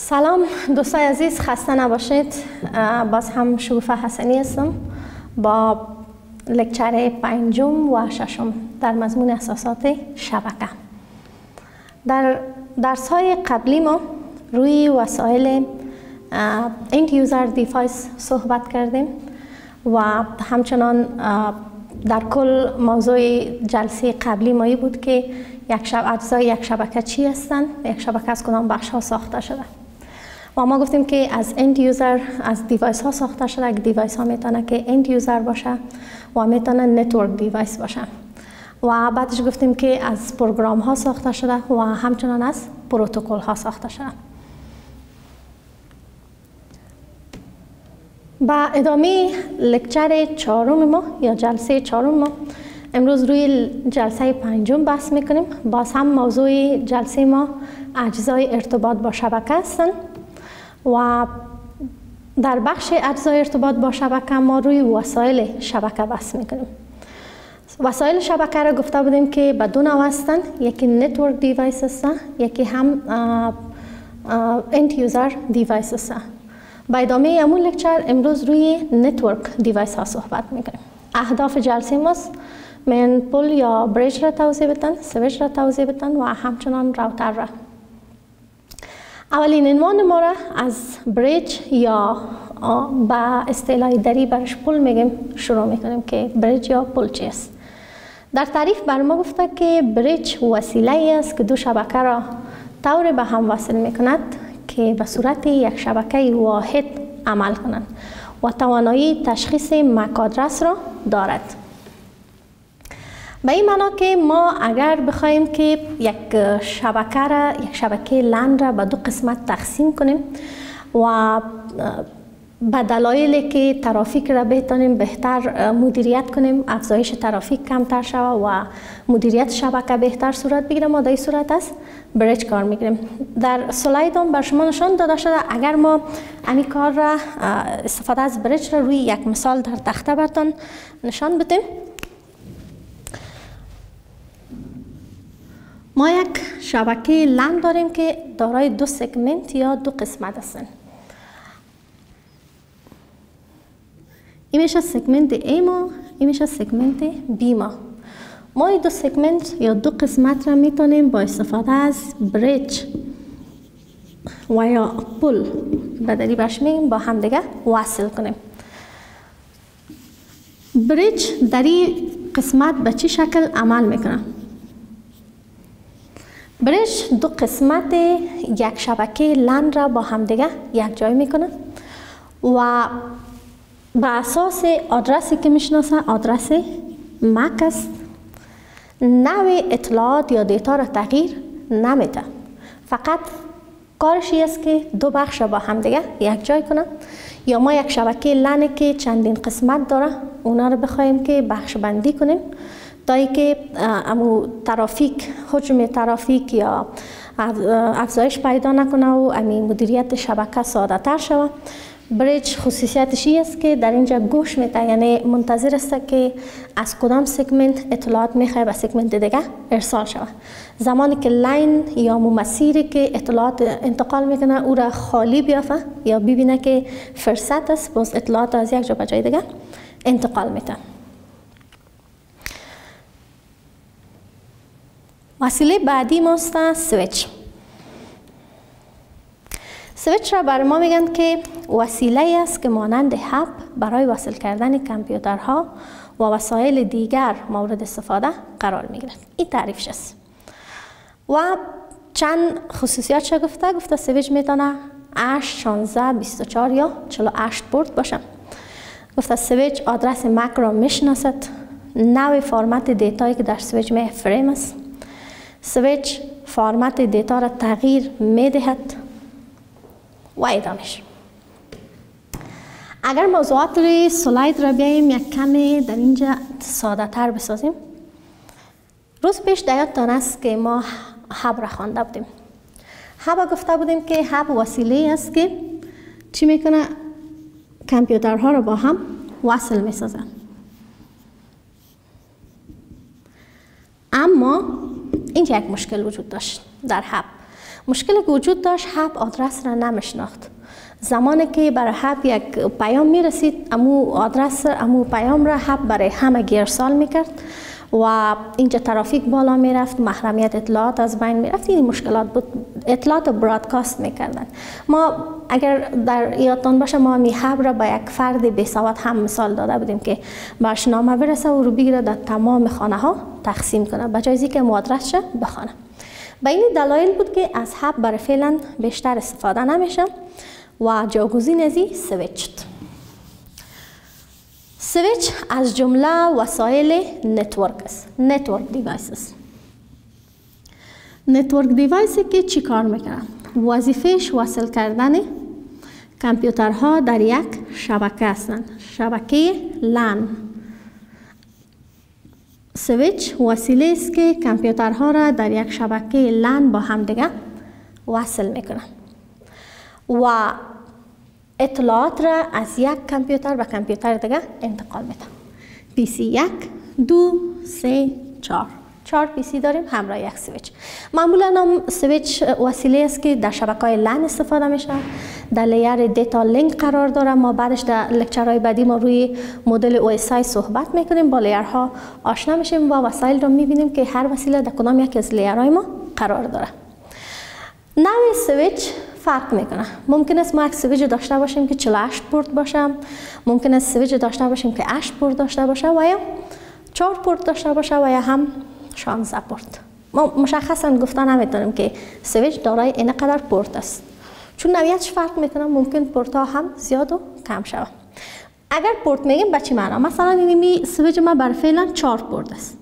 سلام دوستای عزیز، خسته نباشید. باز هم شگوفه حسنی هستم با لکچر پنجم و ششم در مضمون اساسات شبکه. در درس‌های قبلی ما روی وسایل end user device صحبت کردیم و همچنان در کل موضوع جلسه قبلی ما بود که اجزای یک شبکه چی هستند، یک شبکه از کدام بخش ها ساخته شده و ما گفتیم که از end user از دیوایس ها ساخته شده. یک دیوایس ها میتونه که end user باشه و میتونه نتورک دیوایس باشه و بعدش گفتیم که از پروگرام ها ساخته شده و همچنان از پروتکل ها ساخته شده. با ادامه لکچر چهارم ما یا جلسه چهارم ما امروز روی جلسه پنجم بحث میکنیم. باز هم موضوع جلسه ما اجزای ارتباط با شبکه هستند و در بخش اجزای ارتباط با شبکه ما روی وسایل شبکه بحث میکنیم. وسایل شبکه را گفته بودیم که به دو نوع هستند، یکی نتورک دیوایس است، یکی هم end user دیوایس است. با ادامه امون لکچر امروز روی نتورک دیوایس ها صحبت میکنیم. اهداف جلسه ماست من پل یا بریج را توضیح بدن، سویچ را توضیح بدن و همچنان راوتر را. اولین عنوان ما را از بریج یا با اصطلاح دری برش پل میگیم شروع میکنیم که بریج یا پل چیست. در تعریف بر ما گفته که بریج وسیله است که دو شبکه را طور به هم وصل میکند که به صورت یک شبکه واحد عمل کنند و توانایی تشخیص مک آدرس را دارد. به این معنا که ما اگر بخوایم که یک شبکه لن را به دو قسمت تقسیم کنیم و به دلایلی که ترافیک را بتونیم بهتر مدیریت کنیم، افزایش ترافیک کمتر شود و مدیریت شبکه بهتر صورت بگیره، ما در این صورت از بریج کار میگیریم. در سلاید هم بر شما نشان داده شده. اگر ما این کار را استفاده از بریج را روی یک مثال در تخته براتون نشان بدیم. ما یک شبکه لن داریم که دارای دو سگمنت یا دو قسمت هستند. این میشه سگمنت A ما، این میشه سگمنت B ما. ما این دو سگمنت یا دو قسمت را میتونیم با استفاده از بریج و یا پل بدلی برش میگیم با هم دیگه وصل کنیم. بریج در این قسمت به چه شکل عمل میکنه؟ بریج دو قسمت یک شبکه لن را با هم دیگه یک جای میکنه و به اساس آدرسی که میشناسه آدرس مک است. نوع اطلاعات یا دیتا را تغییر نمیده، فقط کارش است که دو بخش با هم دیگه یک جای کنه. یا ما یک شبکه لن که چندین قسمت داره اونا رو بخوایم که بخش بندی کنیم تا اینکه ترافیک، حجم ترافیک یا افزایش پیدا نکنه و مدیریت شبکه ساده تر شود. بریج خصوصیتش است که در اینجا گوش میده، یعنی منتظر است که از کدام سگمنت اطلاعات میخواد به سگمنت دیگه ارسال شود. زمانی که لاین یا مسیری که اطلاعات انتقال میکنه او را خالی بیافته یا ببینه که فرصت است، باز اطلاعات از یک جا به جای دیگه انتقال میده. وسیله بعدی ماست سویچ. سویچ را بر ما میگن که وسیله است که مانند هب برای وصل کردن کامپیوترها و وسایل دیگر مورد استفاده قرار میگیرد. این تعریفش است و چند خصوصیات گفته سویچ میتونه 8 16 24 یا 48 پورت باشه. گفته سویچ آدرس مک را میشناسد. نوع فرمت دیتایی که در سویچ می فریم است. سویچ فرمت دیتا را تغییر میدهد و ادامش. اگر موضوعات روی سلاید را بیاییم یک کمی در اینجا ساده تر بسازیم. روز پیش یادتان است که ما هب را خوانده بودیم. هب گفته بودیم که هب وسیله است که چی میکنه؟ کامپیوترها را با هم وصل میسازه. اما اینجا یک مشکل وجود داشت در هب. مشکلی که وجود داشت هب آدرس را نمیشناخت. زمانی که برای هب یک پیام میرسید امو آدرس امو پیام را هب برای همه ارسال میکرد و اینجا ترافیک بالا میرفت، محرمیت اطلاعات از بین میرفت. این مشکلات بود. اطلاعات برادکاست میکردن. ما اگر در یادتان باشه ما می هب را با یک فرد بی سواد هم مثال داده بودیم که باش نامه برسه و رو بگیره در تمام خانه ها تقسیم کنه بجای از اینکه آدرسش بخونه. به این دلایل بود که از هب برای فعلا بیشتر استفاده نمیشه و جاگزین از سویچ. سویچ از جمله وسایل نتورک است. نتورک دیوایسز. نتورک دیوایسی که چی کار میکنه؟ وظیفهش وصل کردن کامپیوترها در یک شبکه هستند. شبکه لان. سویچ وسیله است که کامپیوترها را در یک شبکه لان با همدیگه وصل میکنه و اطلاعات را از یک کامپیوتر به کامپیوتر دیگه انتقال میده. پی سی 1 2 3 4 4 پی سی داریم همراه یک سویچ. معمولا سویچ وسیله است که در شبکه‌های لان استفاده میشه. در لیر دیتا لینک قرار داره. ما بعدش در لکچرهای بعدی ما روی مدل او اس آی صحبت میکنیم. با لیرها آشنا میشیم و وسایل رو میبینیم که هر وسیله در کدام یک از لیرهای ما قرار داره. نوع سویچ فرق میکنه. ممکن است ما یک سویچ داشته باشیم که 48 پورت باشه، ممکن است سویچ داشته باشیم که 8 پورت داشته باشه و یا 4 پورت داشته باشه و یا هم 16 پورت. ما مشخصا گفتن نمیتونیم که سویچ دارای اینقدر پورت است چون نوعیتش فرق میکنه. ممکن پورت ها هم زیاد و کم شود. اگر پورت میگیم به چی معنا؟ مثلا این سویچ ما بر فعلا 4 پورت است.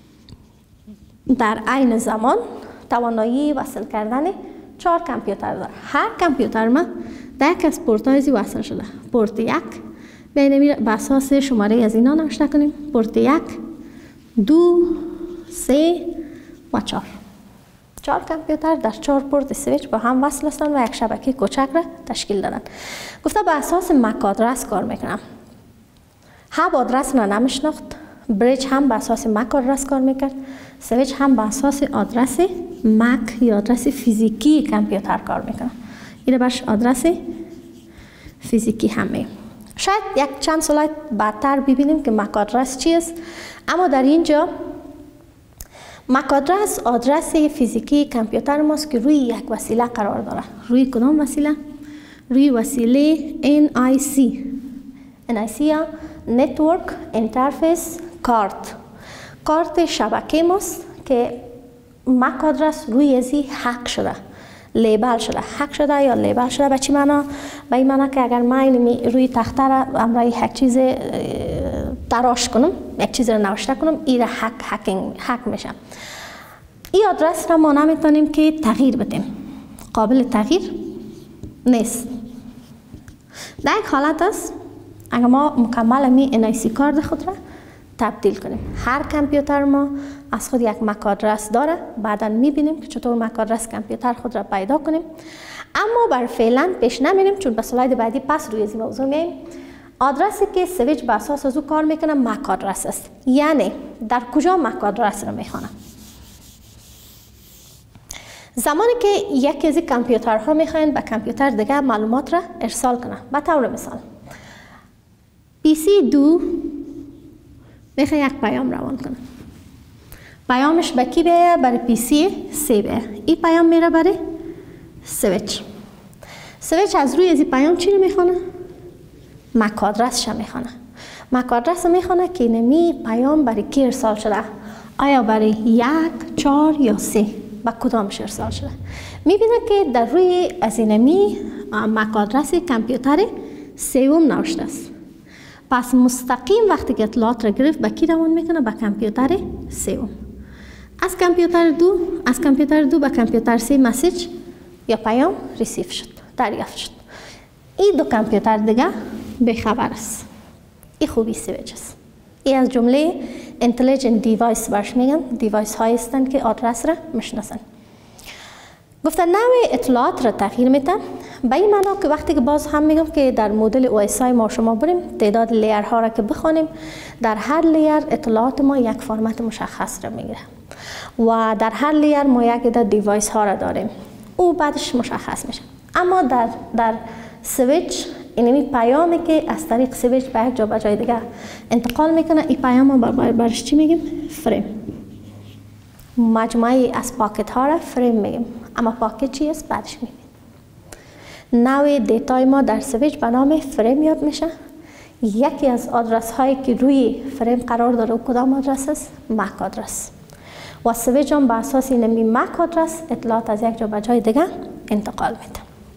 در عین زمان توانایی وصل کردن 4 کامپیوتر داره. هر کامپیوتر ما در یک از پورت های وصل شده. پورت 1 بین به اساس شماره از اینا نوشته کنیم. پورت 1 2 3 و 4. 4 کامپیوتر در 4 پورت سویچ با هم وصل هستند و یک شبکه کوچک را تشکیل دادن. گفته به اساس مک آدرس کار میکنم. هب آدرس را نمیشناخت. بریج هم به اساس مک آدرس کار میکرد. سویچ هم به اساس آدرس مک یا آدرس فیزیکی کامپیوتر کار میکنه. این باش آدرس فیزیکی هم میگیم. شاید یک چند سلاید بعدتر ببینیم که مک آدرس چیست. اما در اینجا مک آدرس آدرس فیزیکی کامپیوتر ماست که روی یک وسیله قرار داره. روی کدام وسیله؟ روی وسیله NIC. NIC یا نتورک اینترفیس کارت. کارت شبکه ماست که مک آدرس روی ازی حک شده، لیبل شده. حک شده یا لیبل شده به چی معنا؟ به این معنا که اگر من روی تخته را امرای یک چیز تراش کنم، یک چیز را نوشته کنم، این را حک میشه. این آدرس را ما نمیتونیم که تغییر بدیم. قابل تغییر نیست. در یک حالت است اگر ما مکمل می NIC کارت خود را تبدیل کنیم. هر کامپیوتر ما از خود یک مک آدرس داره. بعدا میبینیم که چطور مک آدرس کامپیوتر خود را پیدا کنیم. اما بر فعلا پیش نمیریم چون به سلاید بعدی پس روی این موضوع میایم. آدرسی که سویچ به اساس از او کار میکنه مک آدرس است. یعنی در کجا مک آدرس را میخوانه؟ زمانی که یکی از کامپیوترها میخواین به کامپیوتر دیگه معلومات را ارسال کنه. به طور مثال PC 2 میخواد یک پیام روان کنه. پیامش به کی بیایه؟ برای PC 3 بیایه. این پیام میره برای سویچ. سویچ از روی از این پیام چی رو میخونه؟ مک آدرسش میخونه. مک آدرس میخونه که نمی پیام برای کی ارسال شده؟ آیا برای 1 4 یا 3؟ با کدامش ارسال شده؟ میبینه که در روی از اینمی مک آدرس کامپیوتر سوم نوشته است. پس مستقیم وقتی که اطلاعات را گرفت به کی روان میکنه؟ به کامپیوتر سوم. از کامپیوتر دو به کامپیوتر 3 مسیج یا پیام ریسیو شد، دریافت شد. این دو کامپیوتر دیگه بخبر است. این خوبی سویچ است. این از جمله اینتلیجنت دیوایس برش میگن. دیوایس هایی هستند که آدرس را میشناسن. گفتن نوع اطلاعات را تغییر میدن. به این معنا که وقتی که باز هم میگم که در مدل او اس آی ما شما بریم تعداد لیرها را که بخوانیم، در هر لیر اطلاعات ما یک فرمت مشخص را میگیره و در هر لیر ما یک عدد دیوایس ها را داریم. او بعدش مشخص میشه. اما در سویچ اینمی پیامی که از طریق سویچ به یک جا به جای دیگه انتقال میکنه، این پیام برش چی میگیم؟ فریم. مجموعه از پاکت ها را فریم میگیم. اما پاکت چی است؟ بعدش میبینیم. نوع دیتای ما در سویچ به نام فریم یاد میشه. یکی از آدرس هایی که روی فریم قرار داره و کدام آدرس است؟ مک آدرس. و سویچ هم به اساس اینمی مک آدرس اطلاعات از یک جا به جای دیگه انتقال میده.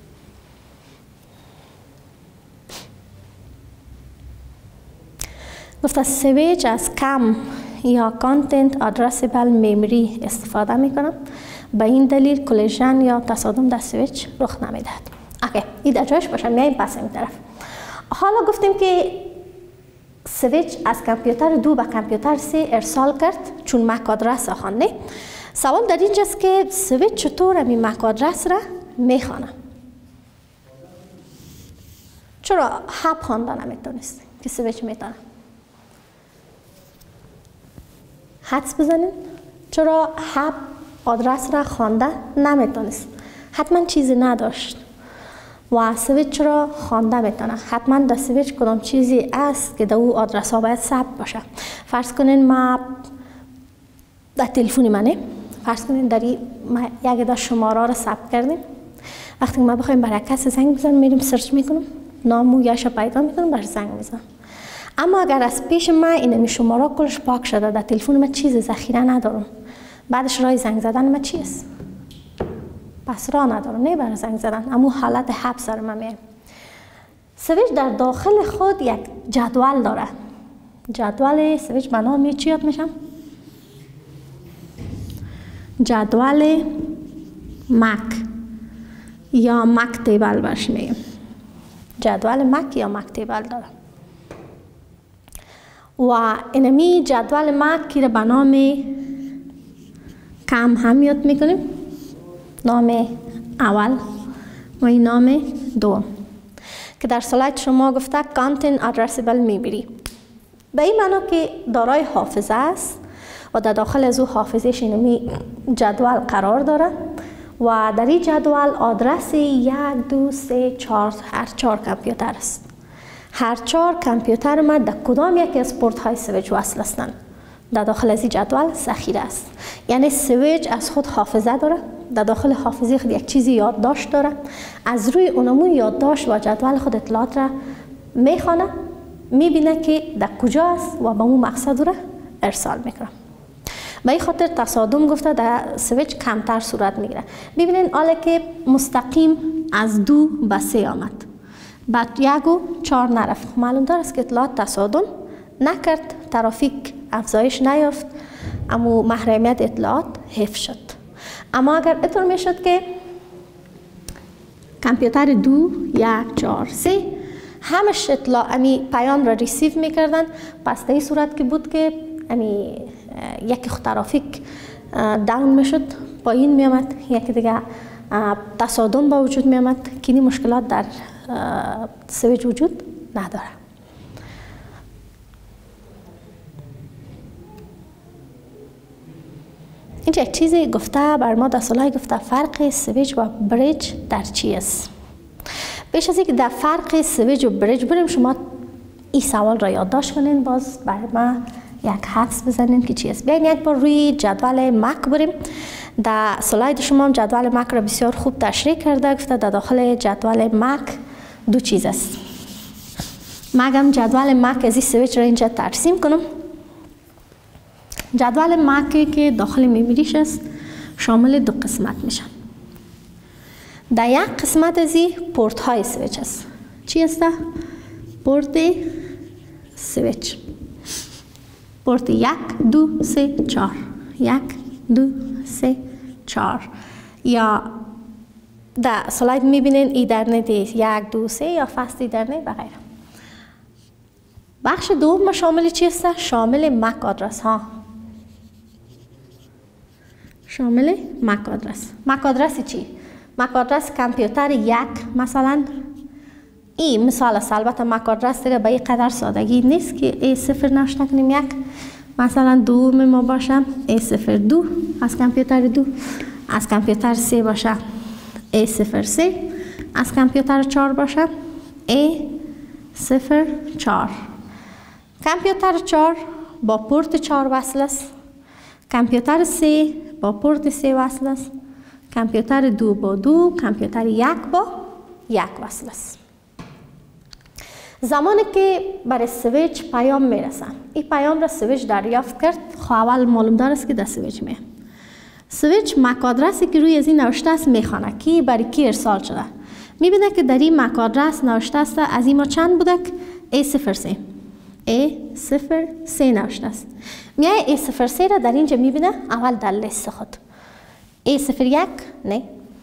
گفته سویچ از کم یا کانتنت ادرسیبل میموری استفاده میکنم. به این دلیل کلیژن یا تصادم در سویچ رخ نمیدهد. اوکی، این در جایش باشه. میایم پس این طرف. حالا گفتیم که سویچ از کامپیوتر 2 به کامپیوتر 3 ارسال کرد چون مک آدرس خوانده. سوال در اینجاست که سویچ چطور این مک آدرس را میخوانه؟ چرا هب خوانده نمیتونست که سویچ میتونه؟ حدس بزنین. چرا هب آدرس را خوانده نمیتونست؟ حتما چیزی نداشت. و سویچ چرا خوانده میتونه؟ حتما در سویچ کدام چیزی است که در او آدرس ها باید ثبت باشه. فرض کنین ما در تلفنی منه، فرض کنین در ما یک در شماره را ثبت کردیم. وقتی ما بخوایم برای کسی زنگ بزنیم میریم سرچ میکنم، نام او یاشو پیدا میکنم، برای زنگ میزنم. اما اگر از پیش من این شماره کلش پاک شده، در تلفن من چیز ذخیره ندارم، بعدش راه زنگ زدن من چی است؟ پس راه ندارم نه برای زنگ زدن. اما حالت حب سر من میاد. سویچ در داخل خود یک جدول داره. جدول سویچ به نام چی یاد میشم؟ جدول مک یا مک تیبل برش میگیم. جدول مک یا مک تیبل داره. و اینمی جدول مک که به نام کم هم یاد میکنیم. نام اول و این نام دوم که در سلاید شما گفته کانتنت ادرسیبل میبری. به این معنا که دارای حافظه است و در داخل از او حافظهش اینمی جدول قرار داره و در این جدول آدرس 1 2 3 4 هر 4 کامپیوتر است. هر 4 کامپیوتر ما در کدام یکی از پورت های سویچ وصل هستند. در داخل از این جدول ذخیره است. یعنی سویچ از خود حافظه داره. در داخل حافظه خود یک چیزی یادداشت داره. از روی اونمون یادداشت و جدول خود اطلاعات را میخوانه، میبینه که در کجا است و به اون مقصد را ارسال میکنه. به این خاطر تصادم گفته در سویچ کمتر صورت میگیره. ببینین حالا که مستقیم از 2 به 3 آمد، بعد 1 و 4 نرفت، معلوم داره است که اطلاعات تصادم نکرد، ترافیک افزایش نیافت، اما محرمیت اطلاعات حفظ شد. اما اگر اطور میشد که کامپیوتر 2 1 4 3 همش اطلاع امی پیام را ریسیو میکردن، پس در این صورت که بود که امی یکی خود ترافیک داون میشد، پایین میامد، یکی دیگه تصادم با وجود میامد که این مشکلات در سویچ وجود نداره. اینجا یک چیزی گفته بر ما در سلاید گفته فرق سویچ و بریج در چی است. پیش از اینکه در فرق سویچ و بریج بریم شما این سوال را یادداشت کنین، باز برای ما یک حدس بزنین که چی است. بیاین یک بار روی جدول مک بریم. در سلاید شما هم جدول مک را بسیار خوب تشریح کرده. گفته در داخل جدول مک 2 چیز است. مگم جدول مک از این سویچ را اینجا ترسیم کنم. جدول مک که داخل میموریش است شامل 2 قسمت میشن. در یک قسمت از این پورت های سویچ است. چی است؟ پورت سویچ. پورت 1 2 3 4 1 2 3 4 یا در سلاید میبینین ایترنت 1 2 3 یا فست ایترنت و غیره. بخش دوم شامل چی است؟ شامل مک آدرس ها. شامل مک آدرس. مک آدرس چی؟ مک آدرس کامپیوتر 1 مثلا این مثال است. البته مک آدرس دیگه به این قدر سادگی نیست که ای 0 نوشته کنیم 1 مثلا دوم ما باشه ای 02 از کامپیوتر 2 از کامپیوتر 3 باشه A03 از کامپیوتر 4 باشه. A04 کامپیوتر 4 با پورت 4 وصل است. کامپیوتر 3 با پورت 3 وصل است. کامپیوتر 2 با 2، کامپیوتر 1 با 1 وصل است. زمانی که برای سویچ پیام میرسه، این پیام را سویچ دریافت کرد. خب اول معلوم دار است که در سویچ می سویچ مک آدرسی که روی از این نوشته است میخوانه کی برای کی ارسال شده. میبینه که در این مک آدرس نوشته است از این ما چند بوده؟ A03 A03 نوشته است. میای A03 را در اینجا میبینه اول در لیست خود. A01 نه،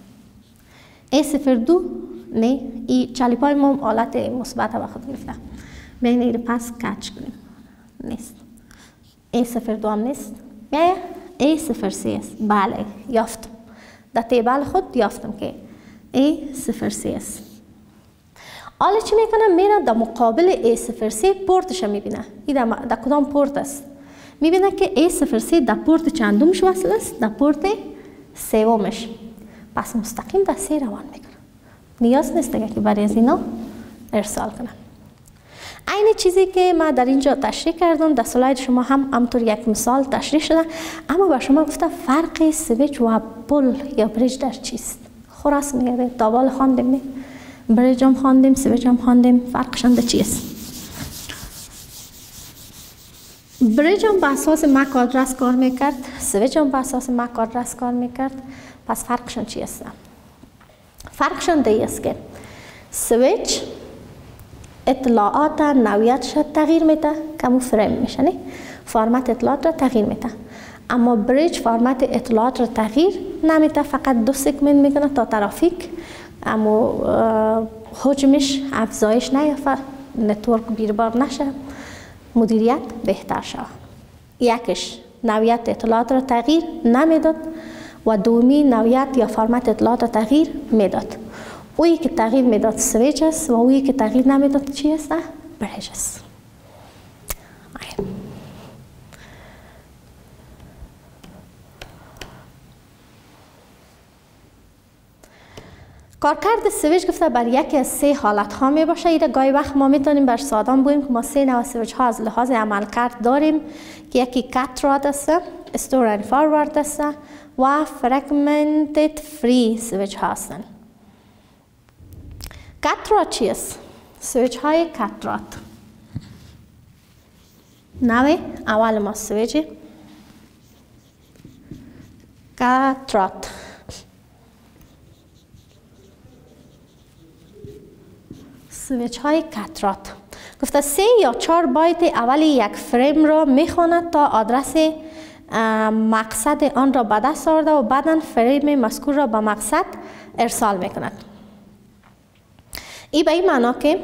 A02 نه، این چالیپای ما حالت مثبت به خود گرفته. بیاین این پس کچ کنیم. نیست. A02 هم نیست. میای A03 است. بله یافتم. در تیبل خود یافتم که A03 است. حالا چی میکنم؟ میره در مقابل A03 پورتش میبینه. این در کدام پورت است؟ میبینه که A03 در پورت چندمش وصل است؟ در پورت سومش. پس مستقیم در 3 روان میکنه. نیاز نیست که برای از اینا ارسال کنم. عین چیزی که ما در اینجا تشریح کردم در سلاید شما هم همطور یک مثال تشریح شده، اما با شما گفتم فرق سویچ و پل یا بریج در چیست. خلاص میگه دابال خواندیم، بریج هم خواندیم، سویچ هم خواندیم، فرقشان در چیست. بریج هم به اساس مک آدرس کار میکرد، سویچ هم به اساس مک آدرس کار میکرد. پس فرقشان چی است؟ فرقشان دی است که سویچ اطلاعات نوعیتش تغییر میده، کمو فریم میشه، نه؟ فرمت اطلاعات را تغییر میده. اما بریج فرمت اطلاعات را تغییر نمیده، فقط 2 سگمنت میکنه تا ترافیک اما حجمش افزایش نیافته، نتورک بیربار نشه، مدیریت بهتر شود. یکش نوعیت اطلاعات را تغییر نمیداد و دومی نوعیت یا فرمت اطلاعات را تغییر میداد. اویی که تغییر میداد سویچ است و اویی که تغییر نمیداد چی است؟ بریج است. کارکرد سویچ گفته بر یکی از 3 حالت ها می باشه. ایره گاهی وقت ما میتونیم بر سادان بگوییم که ما 3 نوع سویچ ها از لحاظ عملکرد داریم که یکی کت راد است، استور اند فاروارد است و فرگمنتد فری سویچ ها هستند. کت راد چی است؟ سویچ های کت راد. نوع اول ما سویچ کت راد. سویچ های کت راد گفته 3 یا 4 بایت اول یک فریم را میخواند تا آدرس مقصد آن را به دست آورده و بعدا فریم مذکور را به مقصد ارسال میکند. این به این معنا که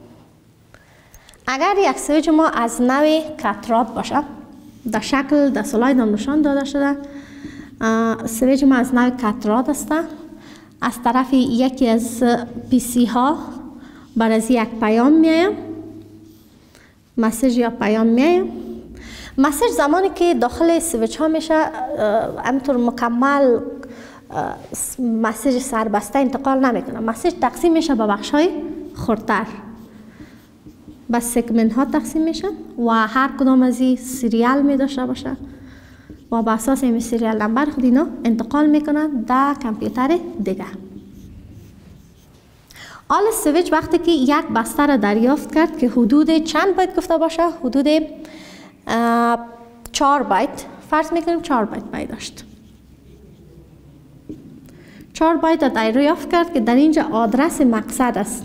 اگر یک سویچ ما از نوع کت راد باشه، در شکل در سلاید هم نشان داده شده، سویچ ما از نوع کت راد است، از طرف یکی از پی سی ها بر از یک پیام میایم، مسیج یا پیام میایم. مسیج زمانی که داخل سویچ ها میشه همینطور مکمل مسیج سربسته انتقال نمیکنه. مسیج تقسیم میشه به بخش های خردتر، به سگمنت ها تقسیم میشه و هر کدام از این سریال می داشته باشه و به اساس این سریال نمبر خود اینا انتقال میکنه در کامپیوتر دیگه. حالا سویچ وقتی که یک بسته را دریافت کرد که حدود چند بایت گفته باشه، حدود 4 بایت، فرض میکنیم 4 بایت داشت. 4 بایت را دریافت کرد که در اینجا آدرس مقصد است.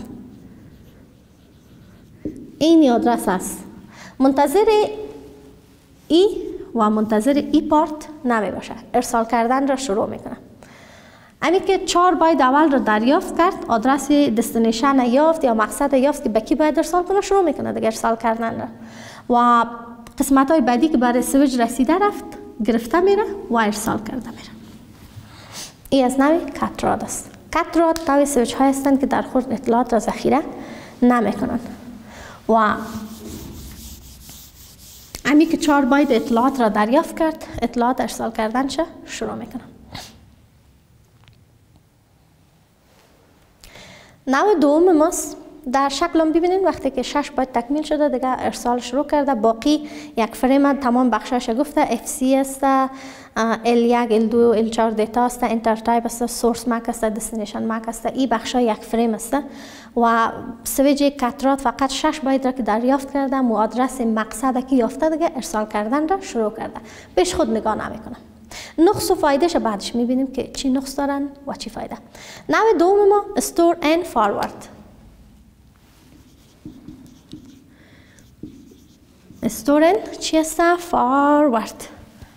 این آدرس است. منتظر ای و منتظر ای پارت نمی باشه. ارسال کردن را شروع میکنه. امی که 4 بایت اول را دریافت کرد، آدرس دستینیشن یافت یا مقصد یافت که به کی باید ارسال کنه، شروع میکنه دیگه ارسال کردن را. و قسمت های بعدی که برای سویچ رسیده رفت گرفته میره و ارسال کرده میره. این از نوع کت راد است. کت راد نوع سویچ های هستند که در خود اطلاعات را ذخیره نمیکنن و امی که 4 بایت اطلاعات را دریافت کرد، اطلاعات ارسال کردن شروع میکنه. نوع دوم ماست. در شکل هم ببینید وقتی که 6 باید تکمیل شده دیگه ارسال شروع کرده. باقی یک فریم تمام بخشش گفته FC است، L1 L2 L4 دیتا است، انتر تایپ است، سورس مک است، دستینیشن مک است. این بخش یک فریم است و سویچ کاترات فقط 6 باید را که دریافت کرده و آدرس مقصد که یافته دیگه ارسال کردن را شروع کرده. پیش خود نگاه نمیکنه. نقص و فایدهش بعدش میبینیم که چی نقص دارن و چی فایده. نوع دوم ما استور اند فاروارد. استور اند چی است؟ فاروارد.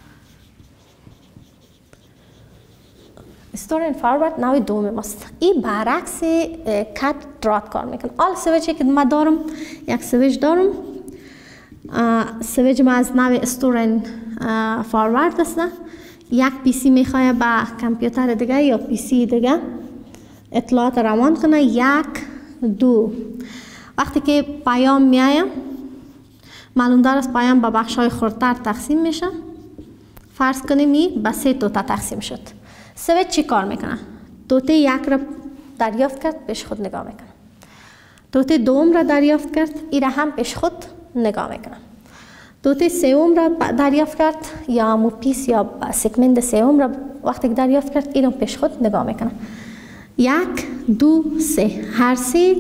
استور اند فاروارد نوع دوم ماست. این برعکس کاترات کار میکنه. آل سویچی که ما دارم یک سویچ دارم، سویچ ما از نوع استور اند فاروارد است. یک پیسی میخواه با کامپیوتر دیگه یا پیسی دیگه اطلاعات روان کنه. 1 2 وقتی که پیام میایه معلوم دار است پیام به بخشای خردتر تقسیم میشه. فرض کنیم این به 3 توته تقسیم شد. سویچ چی کار میکنه؟ توته یک را دریافت کرد، پیش خود نگاه میکنه. توته دوم را دریافت کرد، این را هم پیش خود نگاه میکنه. توته سوم را دریافت کرد یا مو پیس یا سگمنت سوم را وقتی که دریافت کرد این را پیش خود نگاه میکنه. 1 2 3 هر 3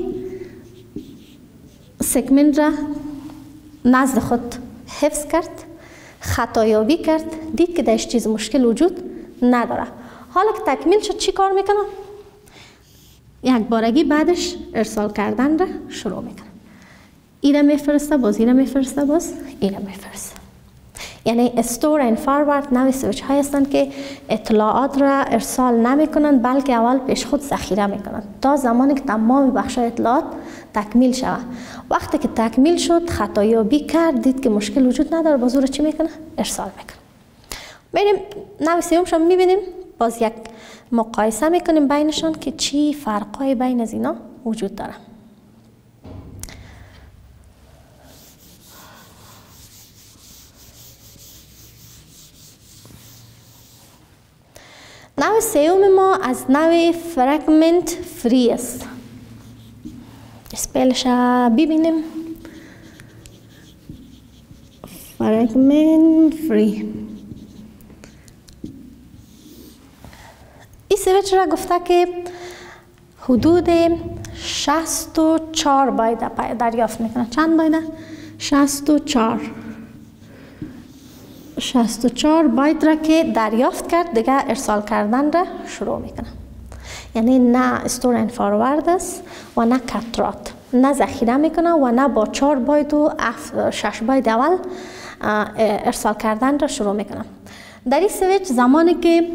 سگمنت را نزد خود حفظ کرد، خطایابی کرد، دید که درش چیز مشکل وجود نداره. حالا که تکمیل شد چی کار میکنه؟ یک بارگی بعدش ارسال کردن را شروع میکنه. ایره میفرسته، باز ایره میفرسته، باز ایره میفرسته. یعنی استور اند فاروارد نوع سویچ های هستند که اطلاعات را ارسال نمیکنند بلکه اول پیش خود ذخیره میکنند تا زمانی که تمام بخش اطلاعات تکمیل شود. وقتی که تکمیل شد خطایابی کرد، دید که مشکل وجود نداره، باز او را چی میکنه؟ ارسال میکنه. بریم نوع سومش هم میبینیم، باز یک مقایسه میکنیم بینشان که چی فرقای بین از اینا وجود داره. نوع سوم ما از نوع فرگمنت فری است. اسپلش ببینیم. فرگمنت فری. این سویچ را گفته که حدود 64 بایت دریافت میکنه. چند بایت؟ 64 بایت را که دریافت کرد دیگه ارسال کردن را شروع میکنه. یعنی نه استور اند فاروارد است و نه کاترات، نه ذخیره میکنه و نه با 4 بایت و 6 بایت اول ارسال کردن را شروع میکنه. در این سویچ زمانی که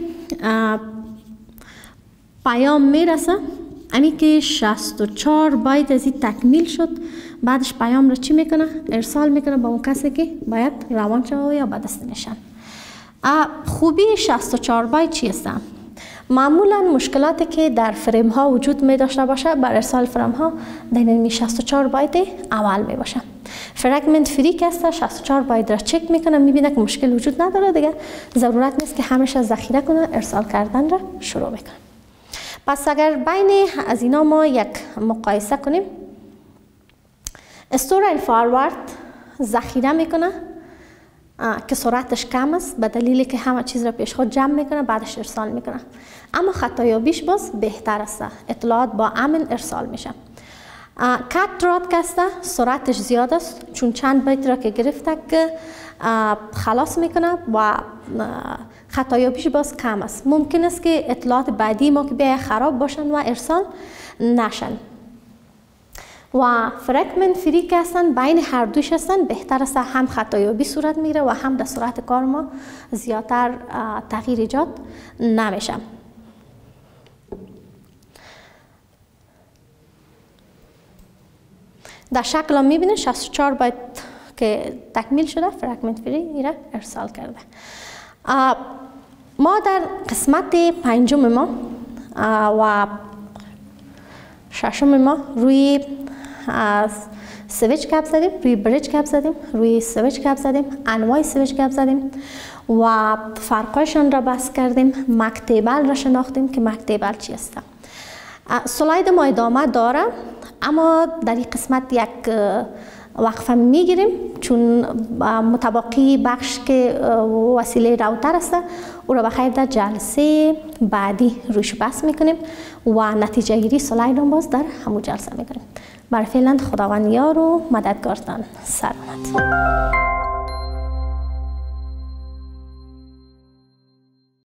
پیام میرسه، امی که 64 بایت از این تکمیل شد، بعدش پیام رو چی میکنه؟ ارسال میکنه به اون کسی که باید روان شوه یا به دستینیشن. خوبی 64 بایت چی است؟ معمولا مشکلاتی که در فریم ها وجود می داشته باشه بر ارسال فریم ها در این 64 بایت اول می باشه. فرگمنت فری که است 64 بایت را چک میکنه، میبینه که مشکل وجود نداره، دیگه ضرورت نیست که همیشه ذخیره کنه، ارسال کردن را شروع میکنه. پس اگر بین از اینا ما یک مقایسه کنیم، استور اند فاروارد ذخیره میکنه که سرعتش کم است به دلیلی که همه چیز را پیش خود جمع میکنه بعدش ارسال میکنه، اما خطایابیش باز بهتر است، اطلاعات با امن ارسال میشه. کاترات که است سرعتش زیاد است چون چند بایت را که گرفته که خلاص میکنه و خطایابیش باز کم است. ممکن است که اطلاعات بعدی ما که بیای خراب باشن و ارسال نشن. و فرگمنت فری که هستن بین هر دوش هستن، بهتر است هم خطایابی صورت میگیره و هم در سرعت کار ما زیادتر تغییر ایجاد نمیشه. در شکل هم میبینید 64 بایت که تکمیل شده فرگمنت فری ایره ارسال کرده. ما در قسمت پنجم ما و ششم ما روی سویچ گپ زدیم، روی بریج گپ زدیم، روی سویچ گپ زدیم، انواع سویچ گپ زدیم و فرقایشان را بحث کردیم. مکتیبل را شناختیم که مکتیبل چی است. سلاید ما ادامه داره، اما در این قسمت یک وقفه میگیریم چون متباقی بخش که وسیله راوتر است او را بخیر در جلسه بعدی روش بحث میکنیم و نتیجه گیری سلاید هم باز در همون جلسه میکنیم. برای فعلا خداوند یار و مددگارتان. سلامت.